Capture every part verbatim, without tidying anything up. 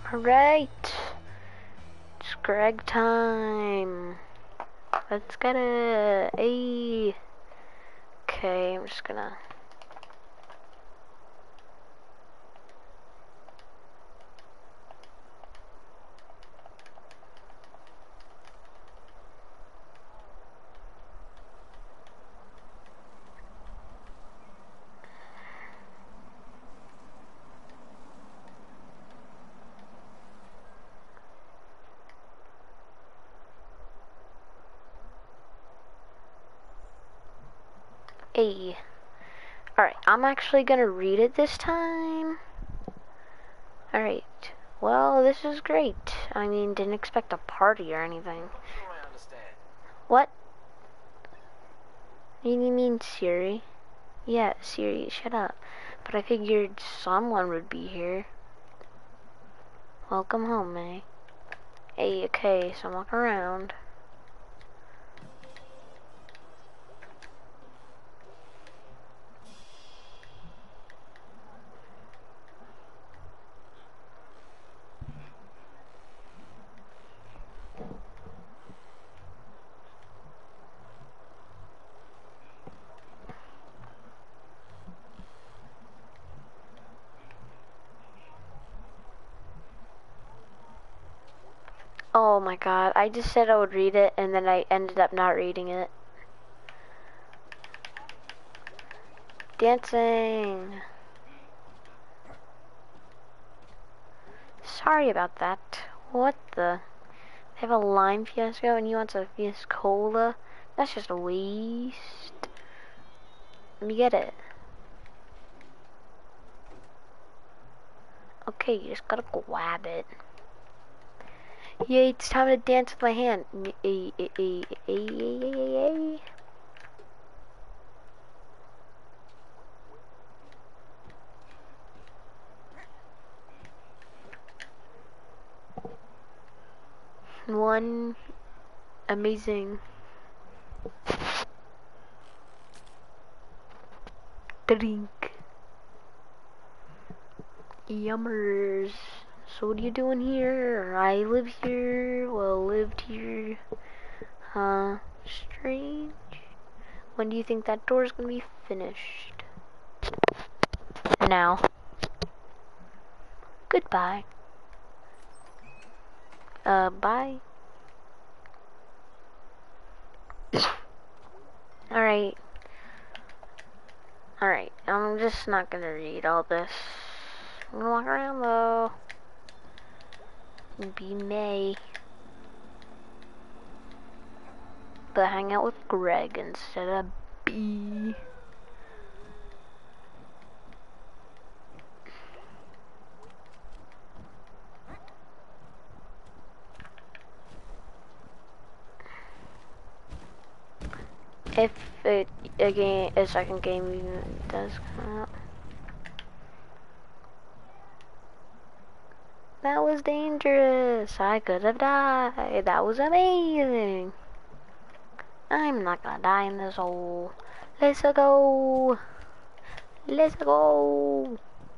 Alright. It's Greg time. Let's get it. Hey. Okay, I'm just gonna... Hey. Alright, I'm actually gonna read it this time. Alright. Well, this is great. I mean, didn't expect a party or anything. I understand. What? You mean Siri? Yeah, Siri, shut up. But I figured someone would be here. Welcome home, May. Hey, okay, so I'm walking around. Oh my god, I just said I would read it and then I ended up not reading it. Dancing. Sorry about that. What the? They have a lime fiasco and he wants a fiascola? That's just a waste. Let me get it. Okay, you just gotta grab it. Yay, it's time to dance with my hand. Ay, ay, ay, ay, ay, ay, ay. One amazing drink. Yummers. So what are you doing here? I live here. Well, lived here. Huh? Strange. When do you think that door's gonna be finished? Now. Goodbye. Uh, bye. Alright. Alright, I'm just not gonna read all this. I'm gonna walk around though. Be May. But hang out with Greg instead of B. If it a game a second game even does come out. That was dangerous. I could have died. That was amazing. I'm not gonna die in this hole. Let's go. Let's go.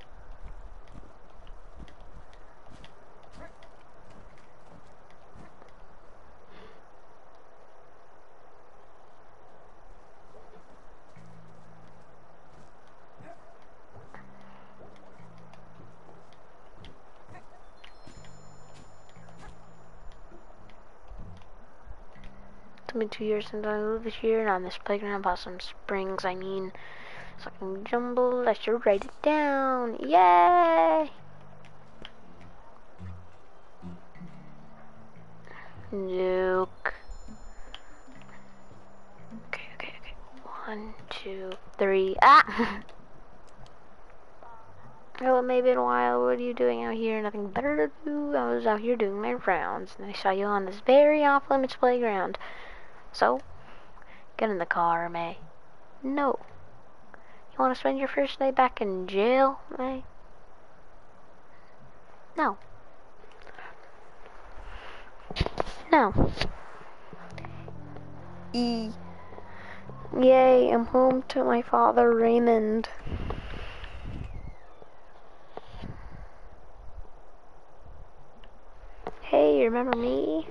It's been two years since I moved here, and on this playground, Possum Springs, I mean, so I can jumble. I should write it down. Yay! Nuke. Okay, okay, okay. One, two, three. Ah! Oh, it may have been a while. What are you doing out here? Nothing better to do. I was out here doing my rounds, and I saw you on this very off-limits playground. So, get in the car, May. No. You want to spend your first day back in jail, May? No. No. E. Yay, I'm home to my father, Raymond. Hey, remember me?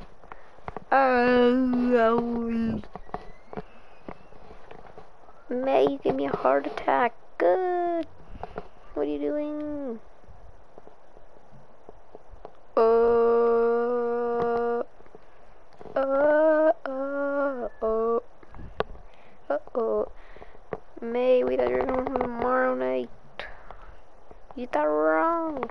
Oh, May, you gave me a heart attack. Good. What are you doing? Uh, uh, uh, uh, uh, uh. May, we thought you were going home tomorrow night. You thought wrong.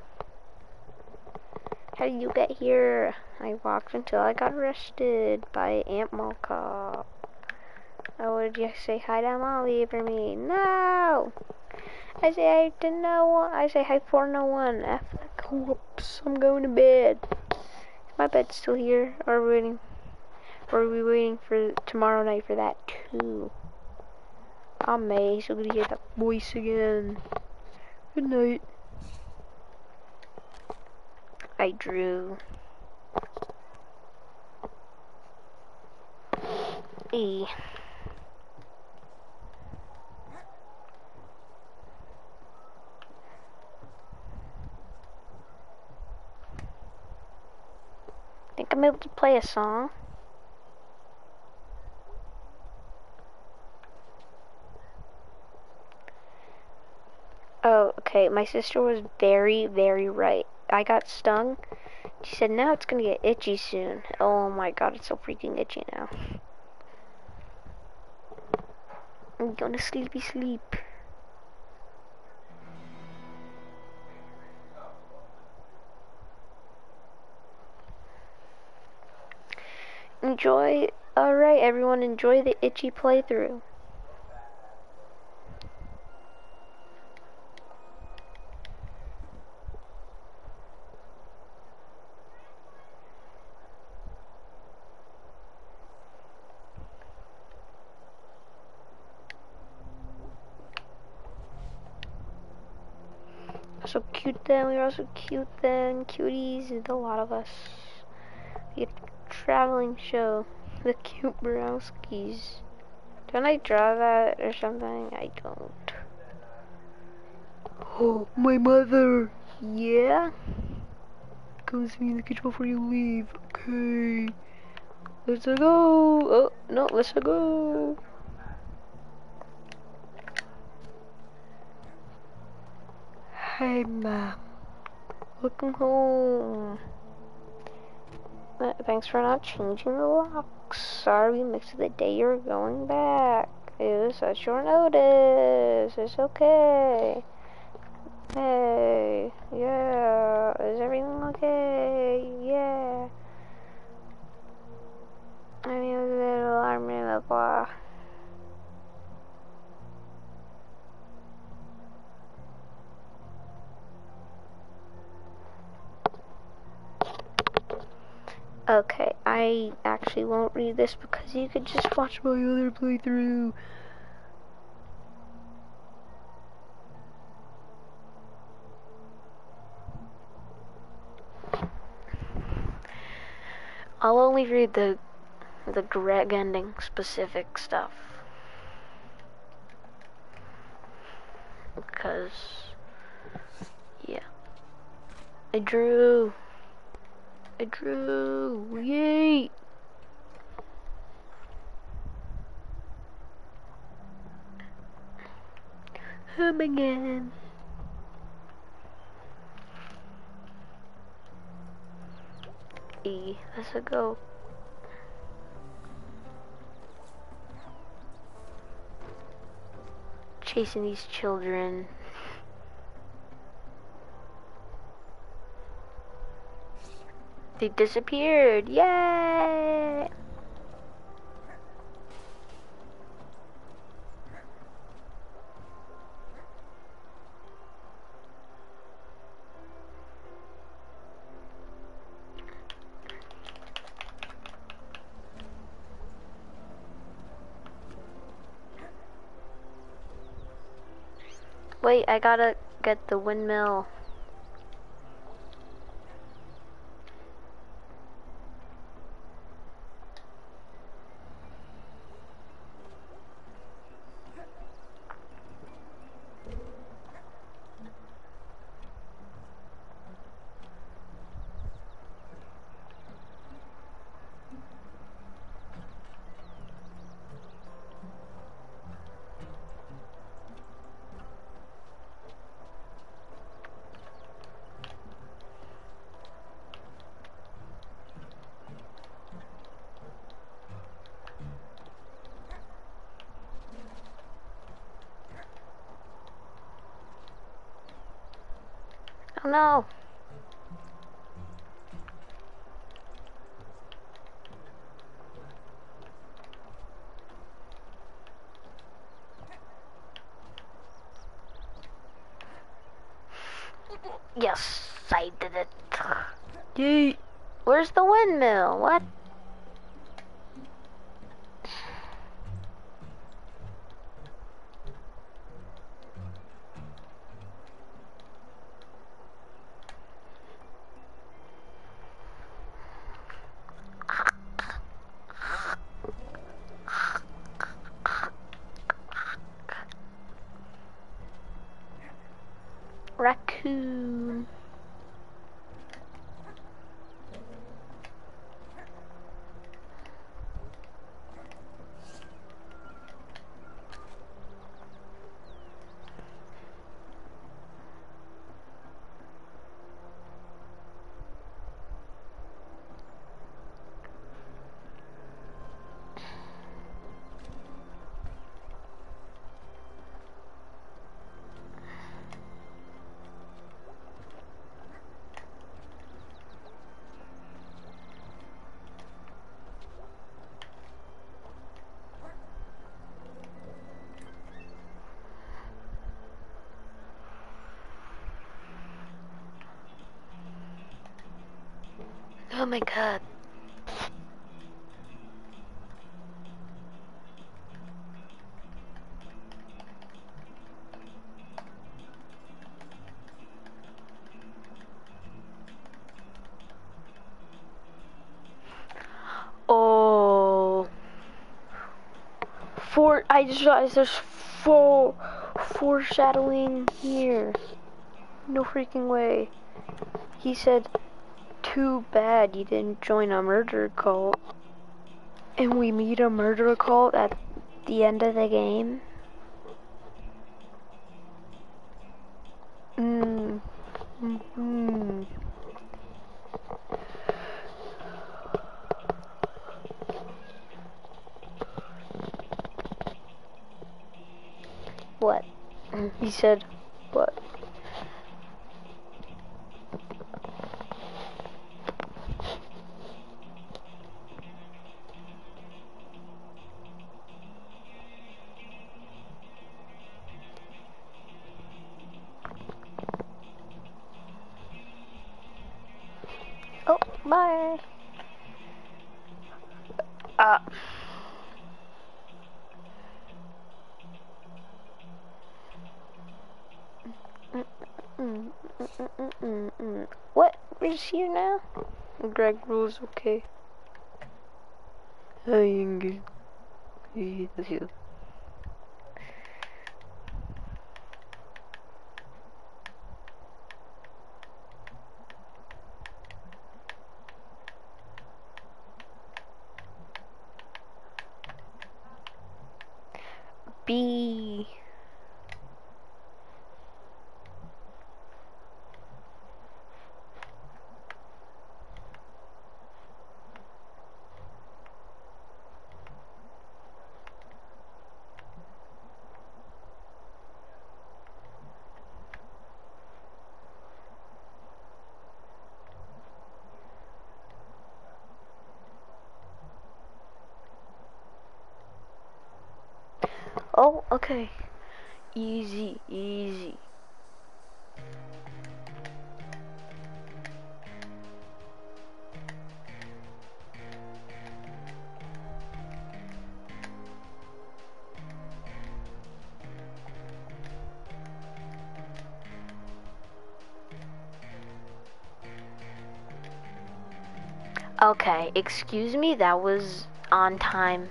How did you get here? I walked until I got arrested by Aunt Mall Cop. Oh, what did you say hi to Molly for me? No! I say hi to no one. I say hi for no one. F the cops. I'm going to bed. My bed's still here. Or are we waiting? Or are we waiting for tomorrow night for that too? I'm May, so gonna hear that voice again. Good night. I drew. E. Think I'm able to play a song? Oh, okay. My sister was very, very right. I got stung. She said now it's gonna get itchy soon. Oh my god, it's so freaking itchy now. I'm gonna sleepy sleep. Enjoy. Alright, everyone, enjoy the itchy playthrough. So cute then, we were also cute then, cuties, there's a lot of us. The traveling show, the cute Browskis. Don't I draw that or something? I don't. Oh, my mother! Yeah? Come see me in the kitchen before you leave. Okay. Let's go! Oh, no, let's go! Hey, Mom. Welcome home. Uh, thanks for not changing the locks. Sorry we missed the day you're going back. It was such short notice. It's okay. Hey, yeah. Is everything okay? Yeah. I mean, a little alarm in the bar. Okay, I actually won't read this because you could just watch my other playthrough. I'll only read the the Gregg ending specific stuff because yeah, I drew. I drew. Yay! Home again. E. Let's go. Chasing these children. They disappeared. Yay! Wait, I gotta get the windmill. Oh no! Yes, I did it. Yay! Where's the windmill? What? Raccoon. Oh my god. Oh. For I just realized there's four foreshadowing here. No freaking way. He said, too bad you didn't join a murder cult. And we meet a murder cult at the end of the game. Mm. Mm-hmm. What? He said, what? Oh, bye. Uh. Mm, mm, mm, mm, mm, mm. What? We're just here now? Greg rules, okay. I agree with you. B. Oh, okay. Easy, easy. Okay, excuse me, that was on time.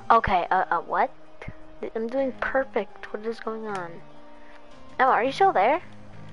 Okay, uh, uh, what? I'm doing perfect. What is going on? Oh, are you still there?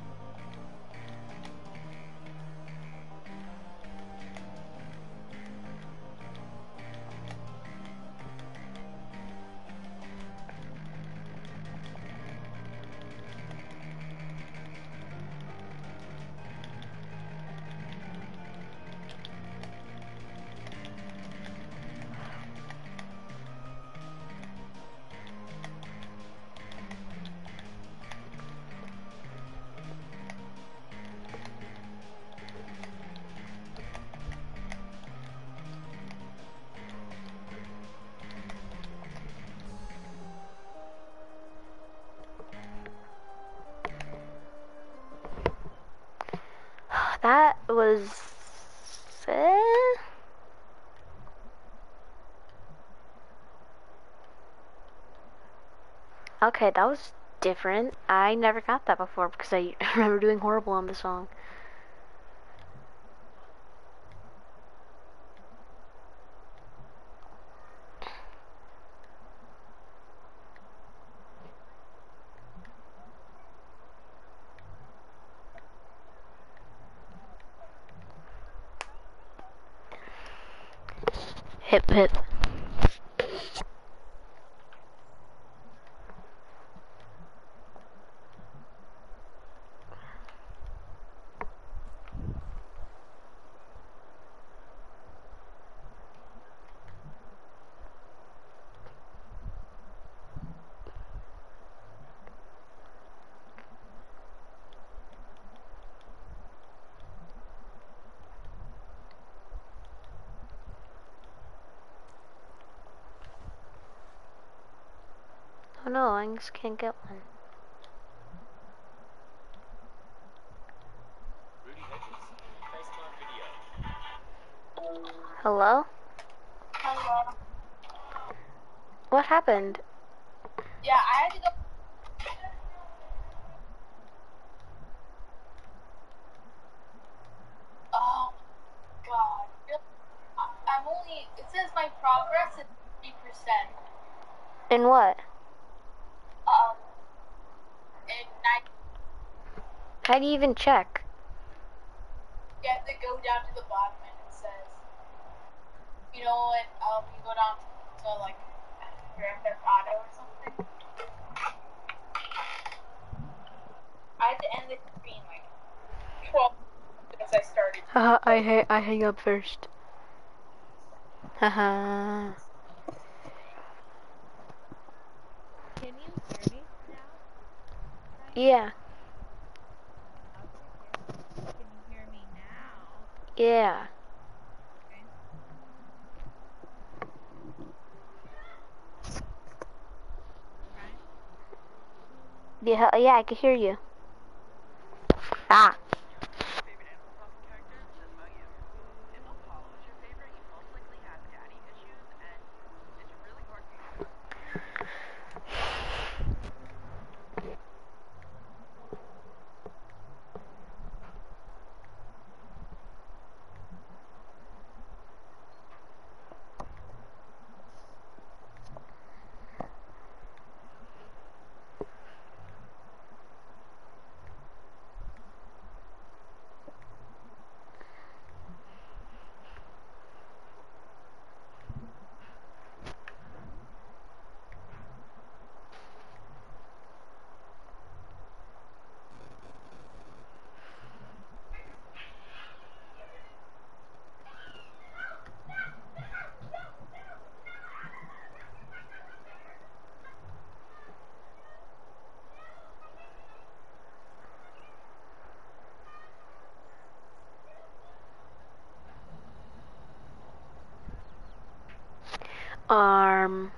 That was... Eh? Okay, that was different. I never got that before because I remember doing horrible on the song. Hip hip. Oh no, I just can't get one. Hello? Hello. What happened? Yeah, I had to go. Oh God. I- I'm only. It says my progress is three percent. In what? Um. And nine. How do you even check? You have to go down to the bottom and it says. You know what? Um. You go down to, to like Grand Theft Auto or something. I had to end the screen like twelve minutes I started. Haha, I ha I hang up first. Haha. Can you hear me now? Yeah. Okay, good. Can you hear me now? Yeah. Okay. Right? Yeah, yeah, I can hear you. Ah. Favorite Animal Crossing character? Says about you. If Apollo is your favorite, you most likely have daddy issues, and it's really hard for you to tell. Um.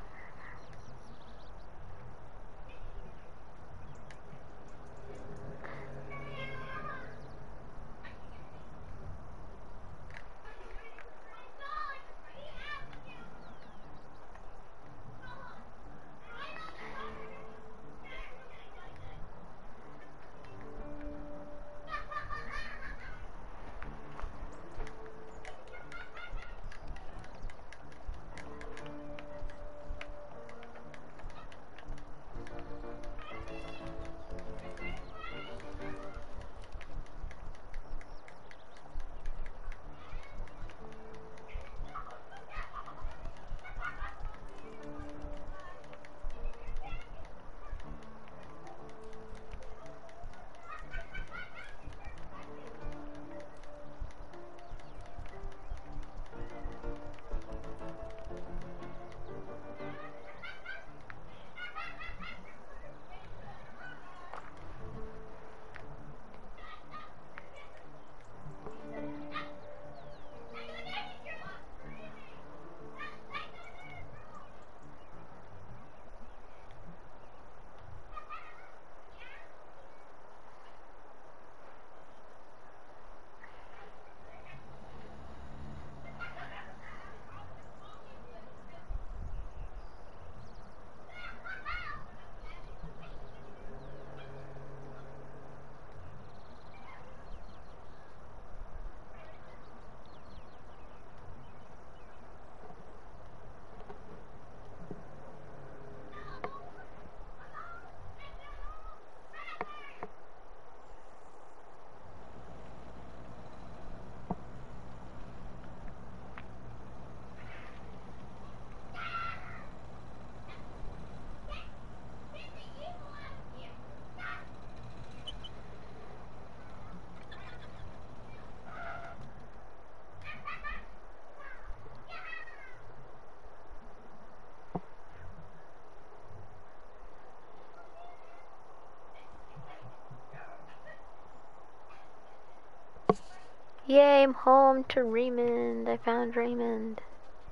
Yay, I'm home to Raymond. I found Raymond.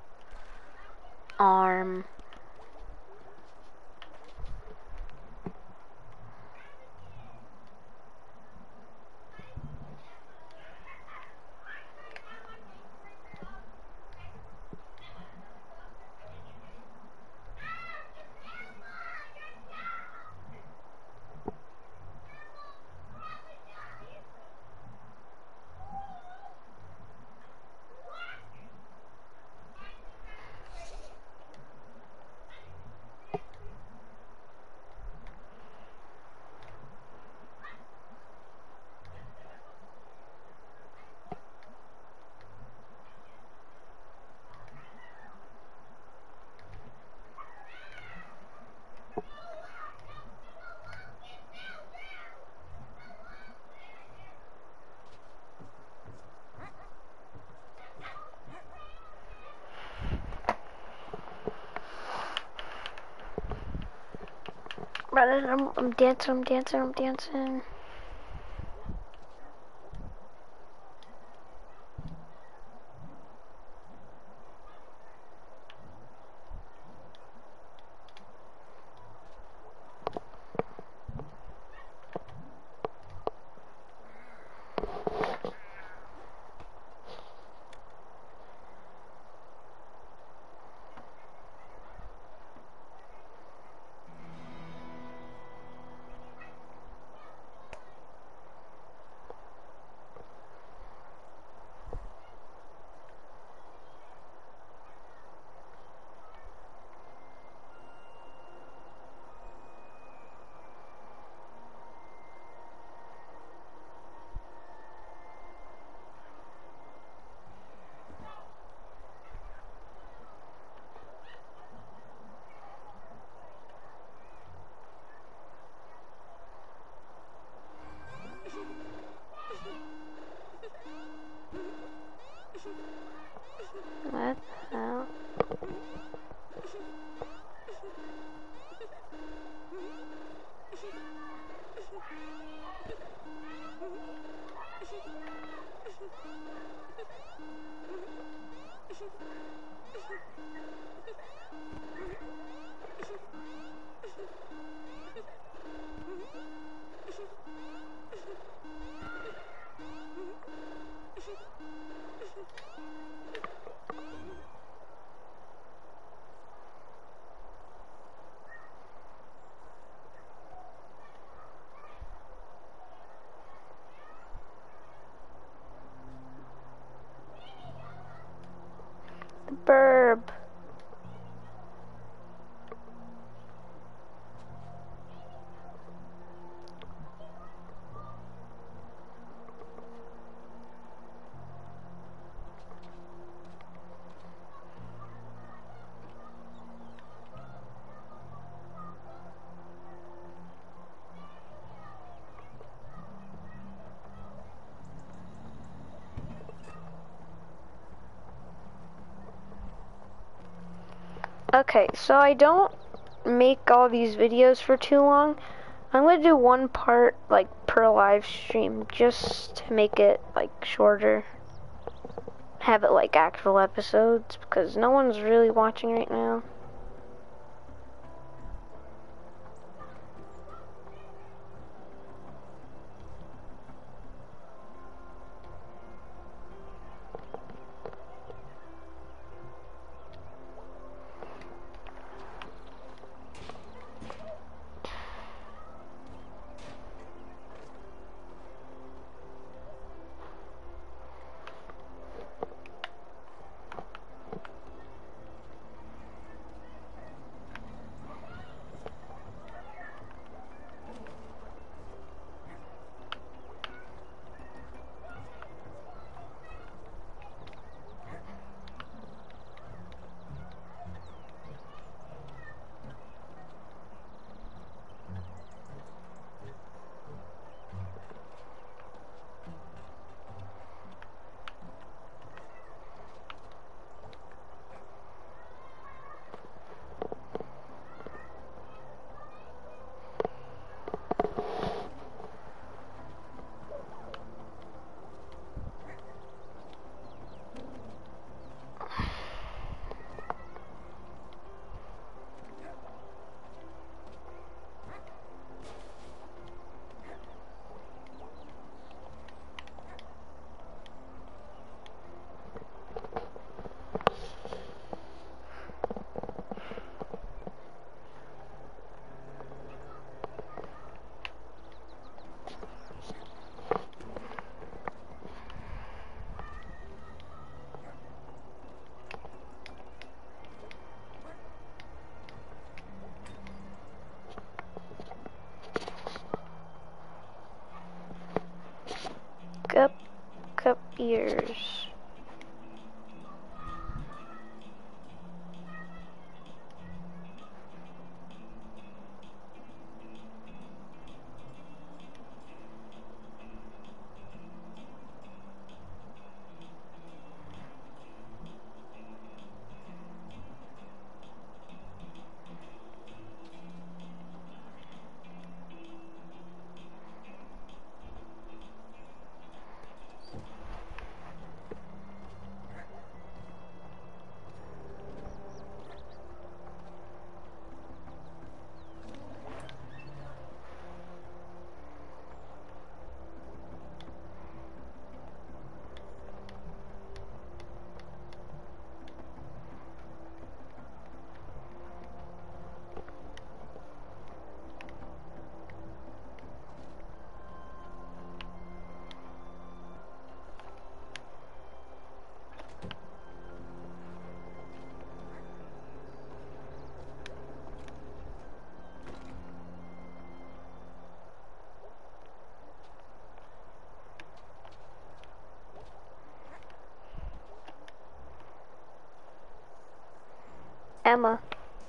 Arm. Brother, I'm, I'm dancing, I'm dancing, I'm dancing. What the hell? The burb. Okay, so I don't make all these videos for too long. I'm gonna do one part like per live stream just to make it like shorter. Have it like actual episodes because no one's really watching right now. ears. Emma.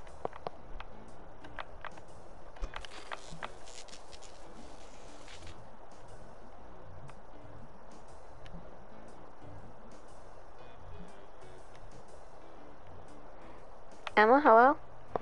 Emma, hello?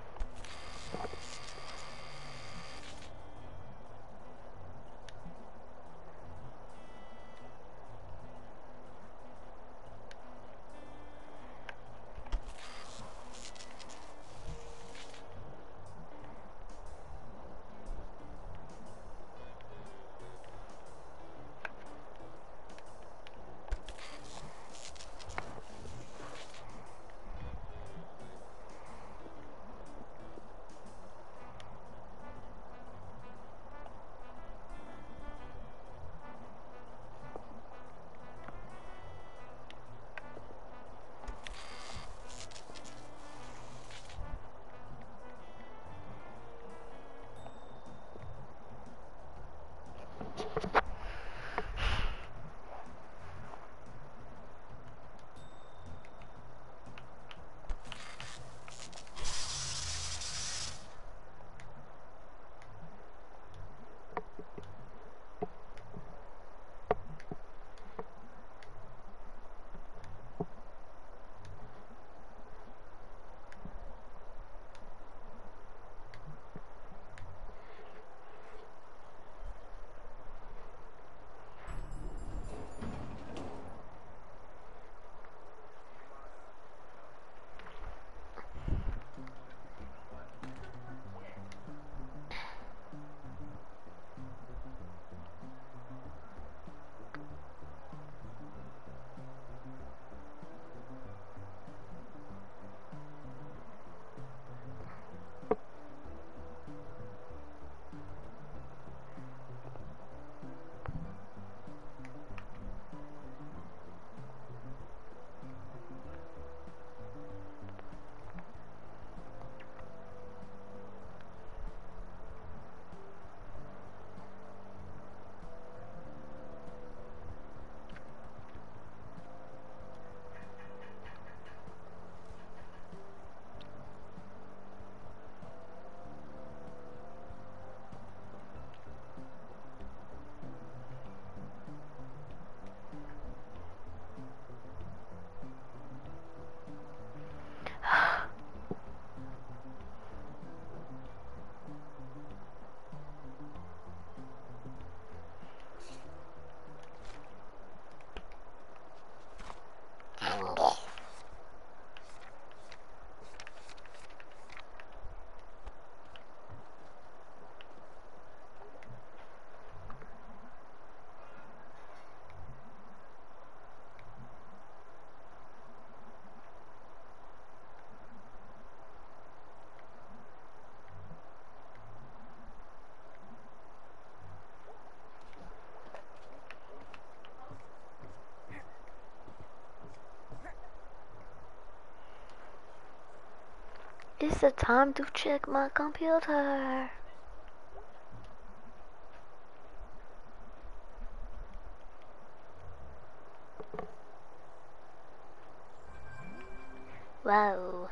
It's the time to check my computer. Whoa.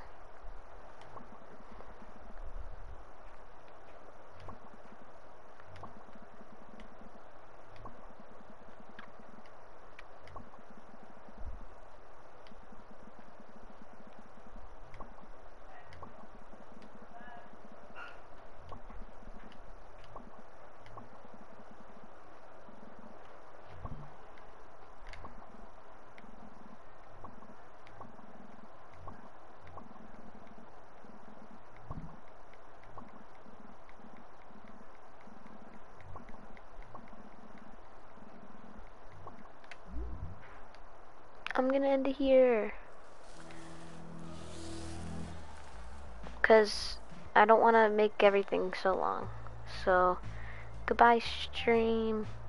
I'm gonna end it here. Because I don't want to make everything so long. So, goodbye, stream.